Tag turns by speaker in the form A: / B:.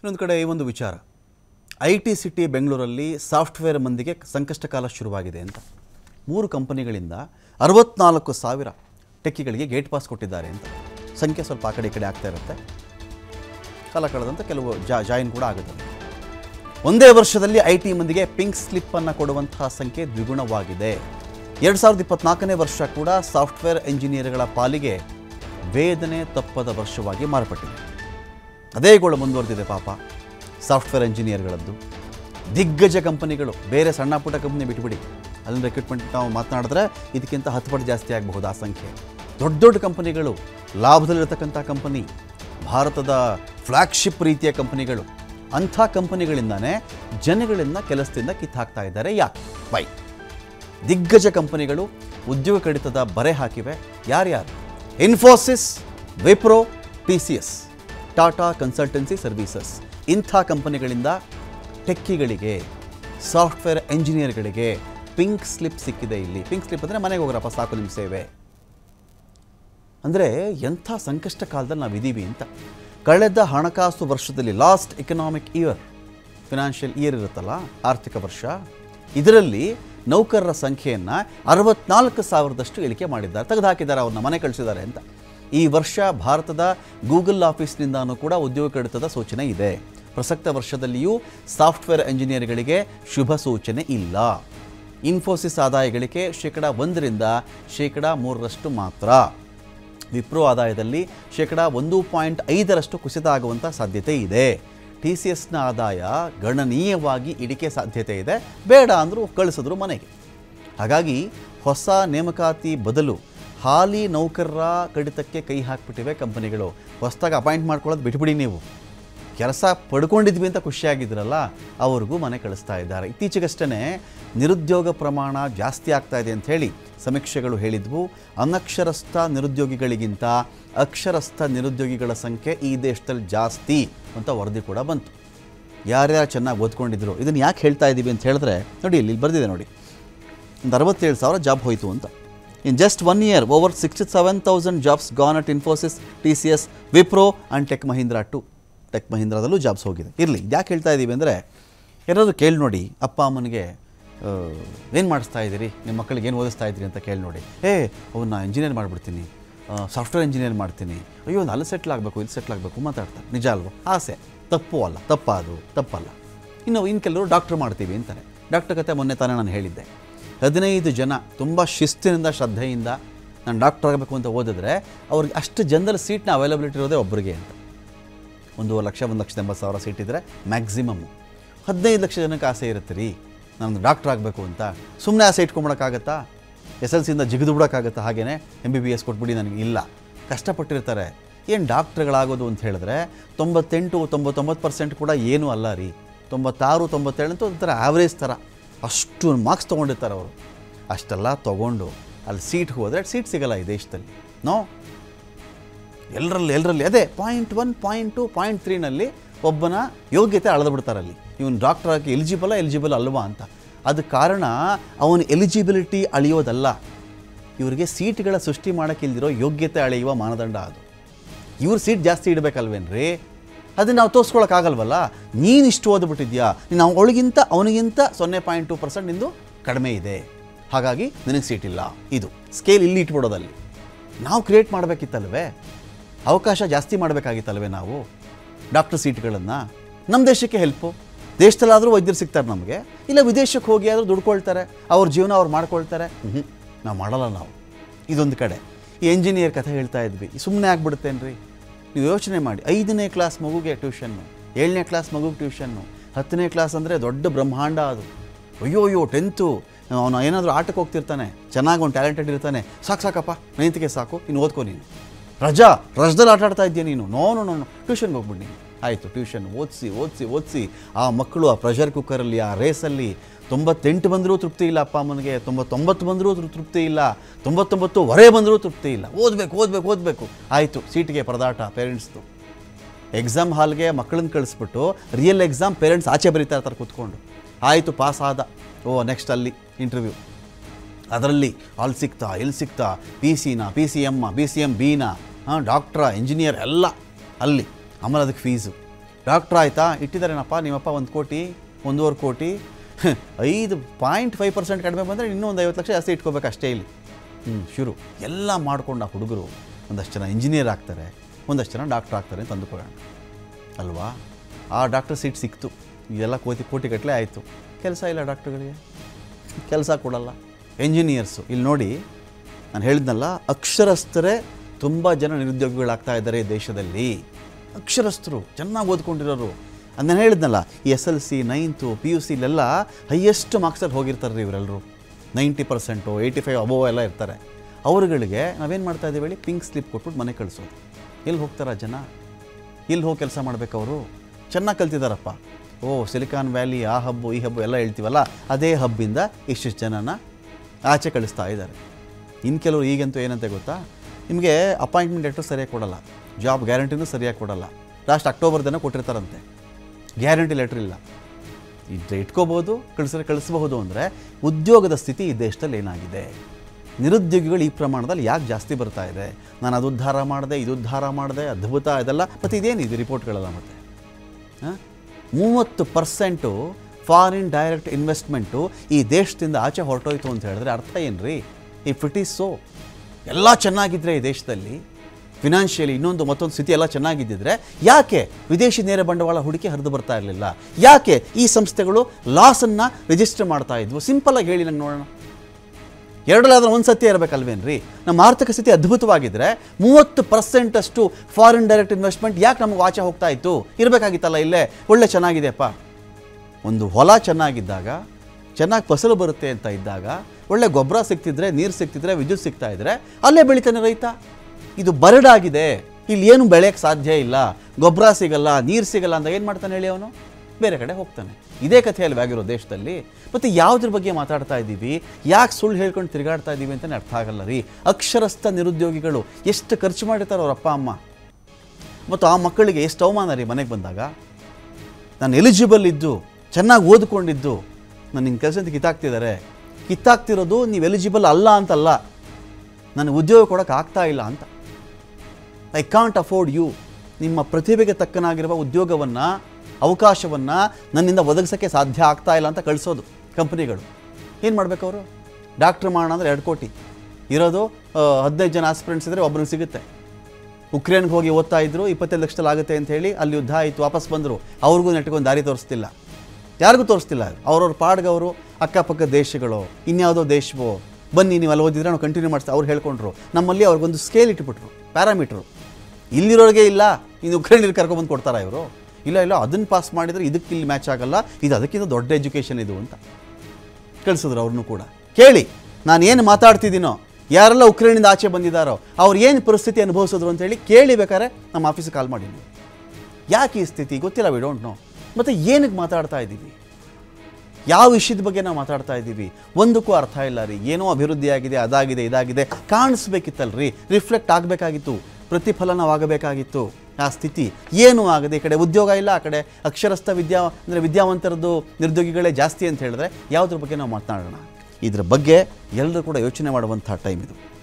A: ಇನ್ನೊಂದು ಕಡೆ ಈ ಒಂದು ವಿಚಾರ, IT ಸಿಟಿ ಬೆಂಗಳೂರಲ್ಲಿ ಸಾಫ್ಟ್ವೇರ್ ಮಂದಿಗೆ ಸಂಕಷ್ಟ ಕಾಲ ಶುರುವಾಗಿದೆ ಅಂತ 3 ಕಂಪನಿಗಳಿಂದ 64,000 ಟೆಕ್ಕಿಗಳಿಗೆ ಗೇಟ್ ಪಾಸ್ ಕೊಟ್ಟಿದ್ದಾರೆ ಅಂತ. ಸಂಖ್ಯೆ ಸ್ವಲ್ಪ ಆ ಕಡೆ ಈ ಕಡೆ ಆಗ್ತಾ ಇರುತ್ತೆ, ಕಾಲ ಕಳೆದಂತೆ ಕೆಲವು ಜಾಯಿನ್ ಕೂಡ ಆಗುತ್ತೆ. ಒಂದೇ ವರ್ಷದಲ್ಲಿ IT ಮಂದಿಗೆ ಪಿಂಕ್ ಸ್ಲಿಪ್ಪನ್ನು ಕೊಡುವಂತಹ ಸಂಖ್ಯೆ ದ್ವಿಗುಣವಾಗಿದೆ. 2024ನೇ ವರ್ಷ ಕೂಡ ಸಾಫ್ಟ್ವೇರ್ ಇಂಜಿನಿಯರ್ಗಳ ಪಾಲಿಗೆ ವೇದನೆ ತಪ್ಪದ ವರ್ಷವಾಗಿ ಮಾರ್ಪಟ್ಟಿದೆ. ಅದೇ ಗೋಳು ಮುಂದುವರೆದಿದೆ ಪಾಪ ಸಾಫ್ಟ್ವೇರ್ ಇಂಜಿನಿಯರ್ಗಳದ್ದು. ದಿಗ್ಗಜ ಕಂಪನಿಗಳು, ಬೇರೆ ಸಣ್ಣ ಪುಟ್ಟ ಕಂಪ್ನಿ ಬಿಟ್ಬಿಡಿ, ಅಲ್ಲಿನ ರಿಕ್ರೂಟ್ಮೆಂಟ್ ನಾವು ಮಾತನಾಡಿದ್ರೆ ಇದಕ್ಕಿಂತ 10 ಪಟ್ಟು ಜಾಸ್ತಿ ಆಗಬಹುದು ಆ ಸಂಖ್ಯೆ. ದೊಡ್ಡ ದೊಡ್ಡ ಕಂಪನಿಗಳು, ಲಾಭದಲ್ಲಿರತಕ್ಕಂಥ ಕಂಪನಿ, ಭಾರತದ ಫ್ಲ್ಯಾಗ್ಶಿಪ್ ರೀತಿಯ ಕಂಪನಿಗಳು, ಅಂಥ ಕಂಪನಿಗಳಿಂದಾನೇ ಜನಗಳಿಂದ ಕೆಲಸದಿಂದ ಕಿತ್ತಾಕ್ತಾ ಇದ್ದಾರೆ. ಯಾಕೆ? ವೈ? ದಿಗ್ಗಜ ಕಂಪನಿಗಳು ಉದ್ಯೋಗ ಕಡಿತದ ಬರೆ ಹಾಕಿವೆ. ಯಾರ್ಯಾರು? Infosys, Wipro, TCS, Tata consultancy services. ಇಂಥ ಕಂಪನಿಗಳಿಂದ ಟೆಕ್ಕಿಗಳಿಗೆ, ಸಾಫ್ಟ್ವೇರ್ ಇಂಜಿನಿಯರ್ಗಳಿಗೆ ಪಿಂಕ್ ಸ್ಲಿಪ್ ಸಿಕ್ಕಿದೆ. ಇಲ್ಲಿ ಪಿಂಕ್ ಸ್ಲಿಪ್ ಅಂದರೆ ಮನೆಗೆ ಹೋಗ್ರಪ್ಪ ಸಾಕು ನಿಮ್ಮ ಸೇವೆ. ಅಂದರೆ ಎಂಥ ಸಂಕಷ್ಟ ಕಾಲದಲ್ಲಿ ನಾವಿದ್ದೀವಿ ಅಂತ. ಕಳೆದ ಹಣಕಾಸು ವರ್ಷದಲ್ಲಿ, last economic year, financial year ಇರುತ್ತಲ್ಲ, ಆರ್ಥಿಕ ವರ್ಷ, ಇದರಲ್ಲಿ ನೌಕರರ ಸಂಖ್ಯೆಯನ್ನು 64,000ದಷ್ಟು ಇಳಿಕೆ ಮಾಡಿದ್ದಾರೆ, ತೆಗೆದುಹಾಕಿದ್ದಾರೆ, ಅವ್ರನ್ನ ಮನೆ ಕಳಿಸಿದ್ದಾರೆ ಅಂತ. ಈ ವರ್ಷ ಭಾರತದ ಗೂಗಲ್ ಆಫೀಸ್ನಿಂದನೂ ಕೂಡ ಉದ್ಯೋಗ ಕಡಿತದ ಸೂಚನೆ ಇದೆ. ಪ್ರಸಕ್ತ ವರ್ಷದಲ್ಲಿಯೂ ಸಾಫ್ಟ್ವೇರ್ ಇಂಜಿನಿಯರ್ಗಳಿಗೆ ಶುಭ ಸೂಚನೆ ಇಲ್ಲ. ಇನ್ಫೋಸಿಸ್ ಆದಾಯ ಗಳಿಕೆ 1% -3% ಮಾತ್ರ. ವಿಪ್ರೋ ಆದಾಯದಲ್ಲಿ 1.5% ಕುಸಿತ ಆಗುವಂಥ ಸಾಧ್ಯತೆ ಇದೆ. TCSನ ಆದಾಯ ಗಣನೀಯವಾಗಿ ಇಳಿಕೆ ಸಾಧ್ಯತೆ ಇದೆ. ಬೇಡ ಅಂದರೂ ಕಳಿಸಿದ್ರು ಮನೆಗೆ. ಹಾಗಾಗಿ ಹೊಸ ನೇಮಕಾತಿ ಬದಲು ಹಾಲಿ ನೌಕರರ ಕಡಿತಕ್ಕೆ ಕೈ ಹಾಕಿಬಿಟ್ಟಿವೆ ಕಂಪನಿಗಳು. ಹೊಸದಾಗಿ ಅಪಾಯಿಂಟ್ ಮಾಡ್ಕೊಳ್ಳೋದು ಬಿಟ್ಬಿಡಿ, ನೀವು ಕೆಲಸ ಪಡ್ಕೊಂಡಿದ್ವಿ ಅಂತ ಖುಷಿಯಾಗಿದ್ರಲ್ಲ, ಅವ್ರಿಗೂ ಮನೆ ಕಳಿಸ್ತಾ ಇದ್ದಾರೆ. ಇತ್ತೀಚೆಗಷ್ಟೇ ನಿರುದ್ಯೋಗ ಪ್ರಮಾಣ ಜಾಸ್ತಿ ಆಗ್ತಾ ಇದೆ ಅಂಥೇಳಿ ಸಮೀಕ್ಷೆಗಳು ಹೇಳಿದ್ವು. ಅನಕ್ಷರಸ್ಥ ನಿರುದ್ಯೋಗಿಗಳಿಗಿಂತ ಅಕ್ಷರಸ್ಥ ನಿರುದ್ಯೋಗಿಗಳ ಸಂಖ್ಯೆ ಈ ದೇಶದಲ್ಲಿ ಜಾಸ್ತಿ ಅಂತ ವರದಿ ಕೂಡ ಬಂತು. ಯಾರ್ಯಾರು ಚೆನ್ನಾಗಿ ಓದ್ಕೊಂಡಿದ್ರು, ಇದನ್ನು ಯಾಕೆ ಹೇಳ್ತಾ ಇದ್ದೀವಿ ಅಂತ ಹೇಳಿದ್ರೆ ನೋಡಿ, ಇಲ್ಲಿ ಬರೆದಿದೆ ನೋಡಿ, ಒಂದು 67,000 ಜಾಬ್ ಹೋಯಿತು ಅಂತ. In just 1 year, over 67,000 jobs gone at Infosys, TCS, Wipro and Tech Mahindra too. Tech ಮಹೀಂದ್ರಾದಲ್ಲೂ ಜಾಬ್ಸ್ ಹೋಗಿದೆ. ಇರಲಿ, ಯಾಕೆ ಹೇಳ್ತಾ ಇದ್ದೀವಿ ಅಂದರೆ, ಯಾರಾದರೂ ಕೇಳಿ ನೋಡಿ, ಅಪ್ಪ ಅಮ್ಮನಿಗೆ ಏನು ಮಾಡಿಸ್ತಾ ಇದ್ದೀರಿ, ನಿಮ್ಮ ಮಕ್ಕಳಿಗೆ ಏನು ಓದಿಸ್ತಾ ಇದ್ದೀರಿ ಅಂತ ಕೇಳಿ ನೋಡಿ. ಅವನ್ನ ಇಂಜಿನಿಯರ್ ಮಾಡಿಬಿಡ್ತೀನಿ, ಸಾಫ್ಟ್ವೇರ್ ಇಂಜಿನಿಯರ್ ಮಾಡ್ತೀನಿ, ಅಯ್ಯೋ ಒಂದು ಅಲ್ಲಿ ಸೆಟ್ಲ್ ಆಗಬೇಕು, ಇಲ್ಲಿ ಸೆಟ್ಲ್ ಆಗಬೇಕು ಮಾತಾಡ್ತಾರೆ. ನಿಜ ಅಲ್ವ? ಆಸೆ ತಪ್ಪು ಅಲ್ಲ, ಅದು ತಪ್ಪಲ್ಲ. ಇನ್ನು ಕೆಲವರು ಡಾಕ್ಟ್ರ್ ಮಾಡ್ತೀವಿ ಅಂತಾರೆ. ಡಾಕ್ಟರ್ ಕತೆ ಮೊನ್ನೆ ತಾನೇ ನಾನು ಹೇಳಿದ್ದೆ. 15 ಜನ ತುಂಬ ಶಿಸ್ತಿನಿಂದ, ಶ್ರದ್ಧೆಯಿಂದ ನಾನು ಡಾಕ್ಟರ್ ಆಗಬೇಕು ಅಂತ ಓದಿದ್ರೆ ಅವ್ರಿಗೆ ಅಷ್ಟು ಜನದಲ್ಲಿ ಸೀಟ್ನ ಅವೈಲಬಿಲಿಟಿ ಇರೋದೇ ಒಬ್ಬರಿಗೆ ಅಂತ. 1.5 ಲಕ್ಷ 1,80,000 ಸೀಟ್ ಇದ್ದರೆ ಮ್ಯಾಕ್ಸಿಮಮ್ಮು. 15 ಲಕ್ಷ ಜನಕ್ಕೆ ಆಸೆ ಇರುತ್ತೆ ರೀ, ನಾನು ಡಾಕ್ಟ್ರ್ ಆಗಬೇಕು ಅಂತ. ಸುಮ್ಮನೆ ಆಸೆ ಇಟ್ಕೊಂಬಿಡೋಕ್ಕಾಗತ್ತಾ? SLCಯಿಂದ ಜಿಗಿದು ಬಿಡೋಕ್ಕಾಗತ್ತಾ? ಹಾಗೆಯೇ MBBS ಕೊಟ್ಬಿಡಿ ನನಗೆ? ಇಲ್ಲ, ಕಷ್ಟಪಟ್ಟಿರ್ತಾರೆ. ಏನು ಡಾಕ್ಟ್ರುಗಳಾಗೋದು ಅಂತ ಹೇಳಿದ್ರೆ 98-99% ಕೂಡ ಏನೂ ಅಲ್ಲ ರೀ. 96-97 ಅಂತೂ ಒಂಥರ ಆವ್ರೇಜ್ ಥರ, ಅಷ್ಟು ಮಾರ್ಕ್ಸ್ ತೊಗೊಂಡಿರ್ತಾರೆ ಅವರು. ಅಷ್ಟೆಲ್ಲ ತೊಗೊಂಡು ಅಲ್ಲಿ ಸೀಟ್ಗೆ ಹೋದರೆ ಸೀಟ್ ಸಿಗೋಲ್ಲ ಈ ದೇಶದಲ್ಲಿ. ನೋ, ಎಲ್ಲರಲ್ಲಿ ಅದೇ 0.1, 0.2, 0.3ನಲ್ಲಿ ಒಬ್ಬನ ಯೋಗ್ಯತೆ ಅಳೆದು ಬಿಡ್ತಾರಲ್ಲಿ. ಇವನು ಡಾಕ್ಟರ್ ಆಗಿ ಎಲಿಜಿಬಲ್ ಅಲ್ವಾ ಅಂತ. ಅದು ಕಾರಣ ಅವನ ಎಲಿಜಿಬಿಲಿಟಿ ಅಳೆಯೋದಲ್ಲ, ಇವರಿಗೆ ಸೀಟ್ಗಳ ಸೃಷ್ಟಿ ಮಾಡೋಕ್ಕಿಲ್ದಿರೋ ಯೋಗ್ಯತೆ ಅಳೆಯುವ ಮಾನದಂಡ ಅದು. ಇವ್ರು ಸೀಟ್ ಜಾಸ್ತಿ ಇಡಬೇಕಲ್ವೇನ್ರಿ? ಅದನ್ನು ನಾವು ತೋರಿಸ್ಕೊಳಕ್ಕಾಗಲ್ವಲ್ಲ. ನೀನು ಇಷ್ಟು ಓದ್ಬಿಟ್ಟಿದ್ಯಾ, ನೀನು ಅವನಿಗಿಂತ 0.2% ನಿಂದು ಕಡಿಮೆ ಇದೆ, ಹಾಗಾಗಿ ನಿನಗೆ ಸೀಟ್ ಇಲ್ಲ. ಇದು ಸ್ಕೇಲ್ ಇಲ್ಲಿ ಇಟ್ಬಿಡೋದಲ್ಲಿ. ನಾವು ಕ್ರಿಯೇಟ್ ಮಾಡಬೇಕಿತ್ತಲ್ವೇ, ಅವಕಾಶ ಜಾಸ್ತಿ ಮಾಡಬೇಕಾಗಿತ್ತಲ್ವೇ ನಾವು ಡಾಕ್ಟರ್ ಸೀಟ್ಗಳನ್ನು. ನಮ್ಮ ದೇಶಕ್ಕೆ ಹೆಲ್ಪು, ದೇಶದಲ್ಲಾದರೂ ವೈದ್ಯರು ಸಿಗ್ತಾರೆ ನಮಗೆ, ಇಲ್ಲ ವಿದೇಶಕ್ಕೆ ಹೋಗಿ ಆದರೂ ದುಡ್ಕೊಳ್ತಾರೆ, ಅವ್ರ ಜೀವನ ಅವ್ರು ಮಾಡ್ಕೊಳ್ತಾರೆ. ನಾವು ಮಾಡಲ್ಲ ನಾವು. ಇದೊಂದು ಕಡೆ. ಈ ಎಂಜಿನಿಯರ್ ಕಥೆ ಹೇಳ್ತಾ ಇದ್ವಿ, ಸುಮ್ಮನೆ ಆಗ್ಬಿಡುತ್ತೇನ್ರಿ? ನೀವು ಯೋಚನೆ ಮಾಡಿ, 5ನೇ ಕ್ಲಾಸ್ ಮಗುಗೆ ಟ್ಯೂಷನ್ನು, 7ನೇ ಕ್ಲಾಸ್ ಮಗುಗೆ ಟ್ಯೂಷನ್ನು, 10ನೇ ಕ್ಲಾಸ್ ಅಂದರೆ ದೊಡ್ಡ ಬ್ರಹ್ಮಾಂಡ ಅದು. ಅಯ್ಯೋ 10th ಅವನು ಏನಾದರೂ ಆಟಕ್ಕೆ ಹೋಗ್ತಿರ್ತಾನೆ, ಚೆನ್ನಾಗಿ ಒಂದು ಟ್ಯಾಲೆಂಟೆಡ್ ಇರ್ತಾನೆ, ಸಾಕಪ್ಪ 9th ಸಾಕು, ಇನ್ನು ಓದ್ಕೊ ನೀನು, ರಜದಲ್ಲಿ ಆಟ ಆಡ್ತಾ ಇದೆಯಾ ನೀನು, ನೋ ಟ್ಯೂಷನ್ಗೆ ಹೋಗ್ಬಿಟ್ಟು ನೀನು. ಆಯಿತು, ಟ್ಯೂಷನ್ ಓದಿಸಿ ಆ ಮಕ್ಕಳು ಆ ಪ್ರೆಷರ್ ಕುಕ್ಕರಲ್ಲಿ, ಆ ರೇಸಲ್ಲಿ 98 ಬಂದರೂ ತೃಪ್ತಿ ಇಲ್ಲ ಅಪ್ಪ ಅಮ್ಮನಿಗೆ, 99 ಬಂದರೂ ತೃಪ್ತಿ ಇಲ್ಲ, 99.25 ಬಂದರೂ ತೃಪ್ತಿ ಇಲ್ಲ. ಓದಬೇಕು. ಆಯಿತು, ಸೀಟಿಗೆ ಪರದಾಟ ಪೇರೆಂಟ್ಸ್ದು. ಎಕ್ಸಾಮ್ ಹಾಲ್ಗೆ ಮಕ್ಕಳನ್ನ ಕಳಿಸ್ಬಿಟ್ಟು ರಿಯಲ್ ಎಕ್ಸಾಮ್ ಪೇರೆಂಟ್ಸ್ ಆಚೆ ಬರೀತಾ ಇರ್ತಾರೆ ಕೂತ್ಕೊಂಡು. ಆಯಿತು, ಪಾಸ್ ಆದ, ನೆಕ್ಸ್ಟ್ ಅಲ್ಲಿ ಇಂಟರ್ವ್ಯೂ, ಅದರಲ್ಲಿ ಅಲ್ಲಿ ಸಿಗ್ತಾ ಇಲ್ಲಿ ಸಿಗ್ತಾ, PCM Bನ, ಡಾಕ್ಟ್ರ, ಇಂಜಿನಿಯರ್ ಎಲ್ಲ ಅಲ್ಲಿ. ಆಮೇಲೆ ಅದಕ್ಕೆ ಫೀಸು ಡಾಕ್ಟ್ರ್ ಆಯಿತಾ, ಇಟ್ಟಿದ್ದಾರೇನಪ್ಪ ನಿಮ್ಮಪ್ಪ 1 ಕೋಟಿ 1.5 ಕೋಟಿ 5.5% ಕಡಿಮೆ ಬಂದರೆ ಇನ್ನೂ ಒಂದು 50 ಲಕ್ಷ ಜಾಸ್ತಿ ಇಟ್ಕೋಬೇಕು ಅಷ್ಟೇ ಇಲ್ಲಿ. ಶುರು ಎಲ್ಲ ಮಾಡ್ಕೊಂಡು ಆ ಹುಡುಗರು ಒಂದಷ್ಟು ಜನ ಇಂಜಿನಿಯರ್ ಆಗ್ತಾರೆ, ಒಂದಷ್ಟು ಜನ ಡಾಕ್ಟ್ರ್ ಆಗ್ತಾರೆ ಅಂತ ಅಂದುಕೊಳ್ಳೋಣ ಅಲ್ವಾ. ಆ ಡಾಕ್ಟರ್ ಸೀಟ್ ಸಿಕ್ತು, ಇದೆಲ್ಲ ಕೋಟಿಗಟ್ಟಲೆ ಆಯಿತು. ಕೆಲಸ ಇಲ್ಲ ಡಾಕ್ಟ್ರುಗಳಿಗೆ, ಕೆಲಸ ಕೊಡಲ್ಲ. ಎಂಜಿನಿಯರ್ಸು ಇಲ್ಲಿ ನೋಡಿ, ನಾನು ಹೇಳಿದ್ನಲ್ಲ, ಅಕ್ಷರಸ್ಥರೇ ತುಂಬ ಜನ ನಿರುದ್ಯೋಗಿಗಳಾಗ್ತಾ ಇದ್ದಾರೆ ಈ ದೇಶದಲ್ಲಿ. ಅಕ್ಷರಸ್ಥರು ಚೆನ್ನಾಗಿ ಓದ್ಕೊಂಡಿರೋರು. ನಾನು ಹೇಳಿದ್ನಲ್ಲ, ಈ SLC 9th PUC ಇಲ್ಲೆಲ್ಲ ಹೈಯೆಸ್ಟ್ ಮಾರ್ಕ್ಸಲ್ಲಿ ಹೋಗಿರ್ತಾರೆ ರೀ ಇವರೆಲ್ಲರೂ. 90%, 85 ಅಬೋವ್ ಎಲ್ಲ ಇರ್ತಾರೆ. ಅವರುಗಳಿಗೆ ನಾವೇನು ಮಾಡ್ತಾ ಇದ್ದೀವಿ ಹೇಳಿ, ಪಿಂಕ್ ಸ್ಲಿಪ್ ಕೊಟ್ಬಿಟ್ಟು ಮನೆ ಕಳಿಸೋದು. ಎಲ್ಲಿ ಹೋಗ್ತಾರ ಜನ? ಎಲ್ಲಿ ಹೋಗಿ ಕೆಲಸ ಮಾಡಬೇಕು ಅವರು? ಚೆನ್ನಾಗಿ ಕಲ್ತಿದ್ದಾರಪ್ಪ. ಸಿಲಿಕಾನ್ ವ್ಯಾಲಿ, ಆ ಹಬ್ಬು ಈ ಹಬ್ಬು ಎಲ್ಲ ಹೇಳ್ತೀವಲ್ಲ, ಅದೇ ಹಬ್ಬಿಂದ ಇಷ್ಟಿಷ್ಟು ಜನನ ಆಚೆ ಕಳಿಸ್ತಾ ಇದ್ದಾರೆ. ಇನ್ನು ಕೆಲವರು ಈಗಂತೂ ಏನಂತ ಗೊತ್ತಾ, ನಿಮಗೆ ಅಪಾಯಿಂಟ್ಮೆಂಟ್ ಲೆಟ್ರ್ ಸರಿಯಾಗಿ ಕೊಡಲ್ಲ, ಜಾಬ್ ಗ್ಯಾರಂಟಿನೂ ಸರಿಯಾಗಿ ಕೊಡಲ್ಲ. ಲಾಸ್ಟ್ ಅಕ್ಟೋಬರ್ದನ್ನು ಕೊಟ್ಟಿರ್ತಾರಂತೆ, ಗ್ಯಾರಂಟಿ ಲೆಟ್ರ್ ಇಲ್ಲ. ಇಟ್ಕೋಬೋದು, ಕಳಿಸಬಹುದು. ಅಂದರೆ ಉದ್ಯೋಗದ ಸ್ಥಿತಿ ಈ ದೇಶದಲ್ಲಿ ಏನಾಗಿದೆ? ನಿರುದ್ಯೋಗಿಗಳು ಈ ಪ್ರಮಾಣದಲ್ಲಿ ಯಾಕೆ ಜಾಸ್ತಿ ಬರ್ತಾ ಇದೆ? ನಾನು ಅದು ಉದ್ಧಾರ ಮಾಡಿದೆ, ಇದು ಉದ್ಧಾರ ಮಾಡಿದೆ, ಅದ್ಭುತ ಇದೆಲ್ಲ. ಮತ್ತು ಇದೇನಿದೆ ರಿಪೋರ್ಟ್ಗಳೆಲ್ಲ? ಮತ್ತು 30% ಫಾರಿನ್ ಡೈರೆಕ್ಟ್ ಇನ್ವೆಸ್ಟ್ಮೆಂಟು ಈ ದೇಶದಿಂದ ಆಚೆ ಹೊರಟೋಯ್ತು ಅಂತ ಹೇಳಿದ್ರೆ ಅರ್ಥ ಏನು ರೀ? ಇಫ್ ಇಟ್ ಈಸ್ ಸೋ, ಎಲ್ಲ ಚೆನ್ನಾಗಿದ್ದರೆ ಈ ದೇಶದಲ್ಲಿ ಫಿನಾನ್ಷಿಯಲಿ ಮತ್ತೊಂದು ಸ್ಥಿತಿ ಎಲ್ಲ ಚೆನ್ನಾಗಿದ್ದಿದ್ರೆ ಯಾಕೆ ವಿದೇಶಿ ನೇರ ಬಂಡವಾಳ ಹೂಡಿಕೆ ಹರಿದು ಬರ್ತಾ ಇರಲಿಲ್ಲ? ಯಾಕೆ ಈ ಸಂಸ್ಥೆಗಳು ಲಾಸನ್ನು ರಿಜಿಸ್ಟರ್ ಮಾಡ್ತಾ ಇದ್ವು? ಸಿಂಪಲಾಗಿ ಹೇಳಿ ನಂಗೆ ನೋಡೋಣ. ಎರಡಲ್ಲಾದ್ರೂ ಒಂದು ಸತ್ಯ ಇರಬೇಕಲ್ವೇನ್ರಿ? ನಮ್ಮ ಆರ್ಥಿಕ ಸ್ಥಿತಿ ಅದ್ಭುತವಾಗಿದ್ದರೆ 30% ಅಷ್ಟು ಫಾರಿನ್ ಡೈರೆಕ್ಟ್ ಇನ್ವೆಸ್ಟ್ಮೆಂಟ್ ಯಾಕೆ ನಮಗೆ ಆಚೆ ಹೋಗ್ತಾ ಇತ್ತು? ಇರಬೇಕಾಗಿತ್ತಲ್ಲ. ಇಲ್ಲೇ ಒಳ್ಳೆ ಚೆನ್ನಾಗಿದೆಯಪ್ಪ, ಒಂದು ಹೊಲ ಚೆನ್ನಾಗಿದ್ದಾಗ, ಚೆನ್ನಾಗಿ ಫಸಲು ಬರುತ್ತೆ ಅಂತ ಇದ್ದಾಗ, ಒಳ್ಳೆ ಗೊಬ್ಬರ ಸಿಗ್ತಿದ್ರೆ, ನೀರು ಸಿಗ್ತಿದ್ರೆ, ವಿದ್ಯುತ್ ಸಿಗ್ತಾ ಇದ್ದರೆ ಅಲ್ಲೇ ಬೆಳಿತಾನೆ ರೈತ. ಇದು ಬರಡಾಗಿದೆ, ಇಲ್ಲಿ ಏನು ಬೆಳೆಯೋಕ್ಕೆ ಸಾಧ್ಯ ಇಲ್ಲ, ಗೊಬ್ಬರ ಸಿಗಲ್ಲ, ನೀರು ಸಿಗಲ್ಲ ಅಂತ ಏನು ಮಾಡ್ತಾನೆ ಹೇಳಿ? ಅವನು ಬೇರೆ ಕಡೆ ಹೋಗ್ತಾನೆ. ಇದೇ ಕಥೆಯಲ್ಲಿ ಆಗಿರೋ ದೇಶದಲ್ಲಿ. ಮತ್ತು ಯಾವುದ್ರ ಬಗ್ಗೆ ಮಾತಾಡ್ತಾ ಇದ್ದೀವಿ? ಯಾಕೆ ಸುಳ್ಳು ಹೇಳ್ಕೊಂಡು ತಿರುಗಾಡ್ತಾ ಇದ್ದೀವಿ ಅಂತಲೇ ಅರ್ಥ ಆಗಲ್ಲ ರೀ. ಅಕ್ಷರಸ್ಥ ನಿರುದ್ಯೋಗಿಗಳು ಎಷ್ಟು ಖರ್ಚು ಮಾಡಿರ್ತಾರೆ ಅವ್ರ ಅಪ್ಪ ಅಮ್ಮ, ಮತ್ತು ಆ ಮಕ್ಕಳಿಗೆ ಎಷ್ಟು ಅವಮಾನ ರೀ ಮನೆಗೆ ಬಂದಾಗ. ನಾನು ಎಲಿಜಿಬಲ್ ಇದ್ದು, ಚೆನ್ನಾಗಿ ಓದ್ಕೊಂಡಿದ್ದು, ನಾನು ನಿನ್ನ ಕೆಲಸದಿಂದ ಕಿತ್ತಾಕ್ತಿರೋದು ನೀವು ಎಲಿಜಿಬಲ್ ಅಲ್ಲ ಅಂತಲ್ಲ, ನನಗೆ ಉದ್ಯೋಗ ಕೊಡೋಕೆ ಆಗ್ತಾ ಇಲ್ಲ ಅಂತ. I can't afford you. ನಿಮ್ಮ ಪ್ರತಿಭೆಗೆ ತಕ್ಕನಾಗಿರುವ ಉದ್ಯೋಗವನ್ನು, ಅವಕಾಶವನ್ನು ನನ್ನಿಂದ ಒದಗಿಸೋಕ್ಕೆ ಸಾಧ್ಯ ಆಗ್ತಾ ಇಲ್ಲ ಅಂತ ಕಳಿಸೋದು ಕಂಪ್ನಿಗಳು. ಏನು ಮಾಡಬೇಕು ಅವರು? ಡಾಕ್ಟ್ರ್ ಮಾಡೋಣ ಅಂದರೆ 2 ಕೋಟಿ ಇರೋದು, 15 ಜನ ಆಸ್ಪಿರೆಂಟ್ಸ್ ಇದ್ದರೆ ಒಬ್ಬನಿಗೆ ಸಿಗುತ್ತೆ. ಉಕ್ರೇನ್ಗೆ ಹೋಗಿ ಓದ್ತಾ ಇದ್ರು, 25 ಲಕ್ಷದಲ್ಲಿ ಆಗುತ್ತೆ ಅಂತ ಹೇಳಿ ಅಲ್ಲಿ ಯುದ್ಧ ಆಯಿತು, ವಾಪಸ್ ಬಂದರು. ಅವ್ರಿಗೂ ನೆಟ್ಕೊಂಡು ದಾರಿ ತೋರಿಸ್ತಿಲ್ಲ, ಯಾರಿಗೂ ತೋರಿಸ್ತಿಲ್ಲ. ಅವ್ರವ್ರ ಪಾಡ್ಗವರು ಅಕ್ಕಪಕ್ಕ ದೇಶಗಳು, ಇನ್ಯಾವುದೋ ದೇಶವೋ ಬನ್ನಿ ನೀವು ಅಲ್ಲಿ ಓದಿದ್ರೆ ನಾವು ಕಂಟಿನ್ಯೂ ಮಾಡ್ತೀವಿ ಅವ್ರು ಹೇಳ್ಕೊಂಡ್ರು. ನಮ್ಮಲ್ಲಿ ಅವ್ರಿಗೊಂದು ಸ್ಕೇಲ್ ಇಟ್ಬಿಟ್ರು, ಪ್ಯಾರಾಮೀಟ್ರು. ಇಲ್ಲಿರೋರಿಗೆ ಇಲ್ಲ, ಇನ್ನು ಉಕ್ರೇನಿಗೆ ಕರ್ಕೊಂಡ್ಬಂದು ಕೊಡ್ತಾರಾ ಇವರು? ಇಲ್ಲ ಅದನ್ನು ಪಾಸ್ ಮಾಡಿದರೆ ಇದಕ್ಕೆ ಇಲ್ಲಿ ಮ್ಯಾಚ್ ಆಗಲ್ಲ, ಇದು ಅದಕ್ಕಿಂತ ದೊಡ್ಡ ಎಜುಕೇಷನ್ ಇದು ಅಂತ ಕಳಿಸಿದ್ರು ಅವ್ರನ್ನೂ ಕೂಡ. ಕೇಳಿ ನಾನು ಏನು ಮಾತಾಡ್ತಿದ್ದೀನೋ, ಯಾರೆಲ್ಲ ಉಕ್ರೇನಿಂದ ಆಚೆ ಬಂದಿದ್ದಾರೋ ಅವ್ರು ಏನು ಪರಿಸ್ಥಿತಿ ಅನುಭವಿಸಿದ್ರು ಅಂತೇಳಿ ಕೇಳಿ ಬೇಕಾದ್ರೆ ನಮ್ಮ ಆಫೀಸಿಗೆ ಕಾಲ್ ಮಾಡಿ. ಯಾಕೆ ಈ ಸ್ಥಿತಿ ಗೊತ್ತಿಲ್ಲ, ವಿ ಡೋಂಟ್ ನೋ. ಮತ್ತು ಏನಕ್ಕೆ ಮಾತಾಡ್ತಾ ಇದ್ದೀವಿ? ಯಾವ ವಿಷಯದ ಬಗ್ಗೆ ನಾವು ಮಾತಾಡ್ತಾ ಇದ್ದೀವಿ? ಒಂದಕ್ಕೂ ಅರ್ಥ ಇಲ್ಲ ರೀ. ಏನೋ ಅಭಿವೃದ್ಧಿ ಆಗಿದೆ, ಅದಾಗಿದೆ, ಇದಾಗಿದೆ, ಕಾಣಿಸ್ಬೇಕಿತ್ತಲ್ರಿ, ರಿಫ್ಲೆಕ್ಟ್ ಆಗಬೇಕಾಗಿತ್ತು, ಪ್ರತಿಫಲನವಾಗಬೇಕಾಗಿತ್ತು. ಆ ಸ್ಥಿತಿ ಏನೂ ಆಗದೆ, ಈ ಕಡೆ ಉದ್ಯೋಗ ಇಲ್ಲ, ಆ ಕಡೆ ಅಕ್ಷರಸ್ಥ ವಿದ್ಯಾವಂತರದ್ದು ನಿರುದ್ಯೋಗಿಗಳೇ ಜಾಸ್ತಿ ಅಂತ ಹೇಳಿದ್ರೆ ಯಾವುದ್ರ ಬಗ್ಗೆ ನಾವು ಮಾತನಾಡೋಣ? ಇದ್ರ ಬಗ್ಗೆ ಎಲ್ಲರೂ ಕೂಡ ಯೋಚನೆ ಮಾಡುವಂಥ ಟೈಮ್ ಇದು.